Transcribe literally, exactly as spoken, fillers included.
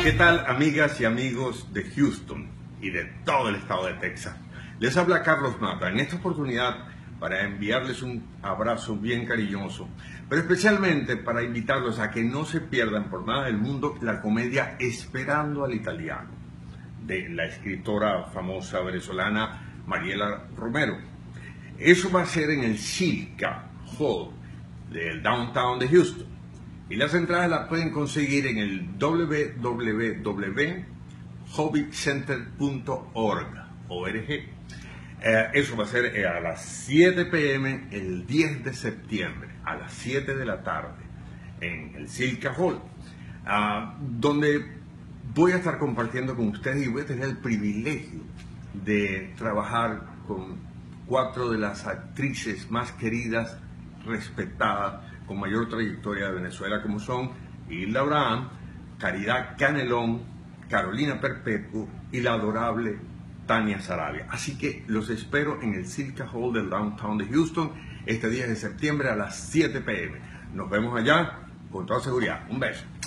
¿Qué tal, amigas y amigos de Houston y de todo el estado de Texas? Les habla Carlos Mata en esta oportunidad para enviarles un abrazo bien cariñoso, pero especialmente para invitarlos a que no se pierdan por nada del mundo la comedia Esperando al Italiano, de la escritora famosa venezolana Mariela Romero. Eso va a ser en el Silca Hall del downtown de Houston. Y las entradas las pueden conseguir en el w w w punto hobbit center punto org. Eh, eso va a ser eh, a las siete p m el diez de septiembre, a las siete de la tarde, en el Silca Hall, uh, donde voy a estar compartiendo con ustedes y voy a tener el privilegio de trabajar con cuatro de las actrices más queridas, respetadas, con mayor trayectoria de Venezuela, como son Hilda Abraham, Caridad Canelón, Carolina Perpetuo y la adorable Tania Sarabia. Así que los espero en el Silca Hall del downtown de Houston este diez de septiembre a las siete p m Nos vemos allá con toda seguridad. Un beso.